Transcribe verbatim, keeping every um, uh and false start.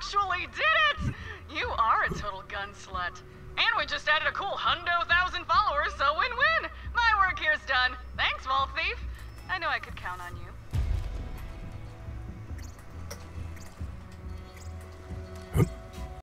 actually did it! You are a total gun slut. And we just added a cool hundo thousand followers, so win-win! My work here's done. Thanks, Vault Thief. I knew I could count on you.